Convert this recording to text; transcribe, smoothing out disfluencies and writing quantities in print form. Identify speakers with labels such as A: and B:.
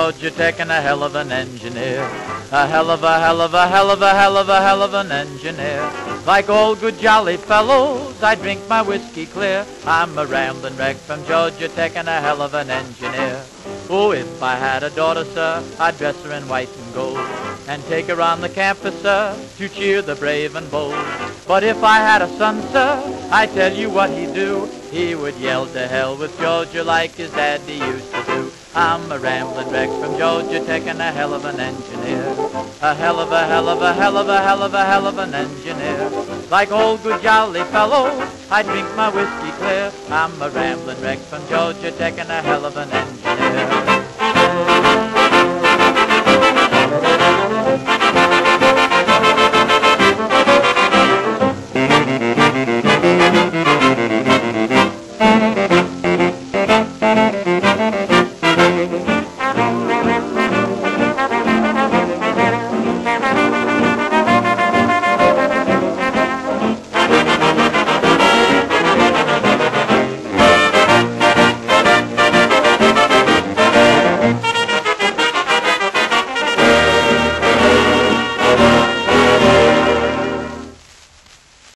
A: Georgia Tech and a hell of an engineer. A hell of a hell of a hell of a hell of a hell of an engineer. Like all good jolly fellows, I drink my whiskey clear. I'm a ramblin' wreck from Georgia Tech and a hell of an engineer. Oh, if I had a daughter, sir, I'd dress her in white and gold and take her on the campus, sir, to cheer the brave and bold. But if I had a son, sir, I tell you what he'd do. He would yell to hell with Georgia like his daddy used to do. I'm a ramblin' wreck from Georgia Tech and a hell of an engineer. A hell of a hell of a hell of a hell of a hell of an engineer. Like all good jolly fellows, I drink my whiskey clear. I'm a ramblin' wreck from Georgia Tech and a hell of an engineer.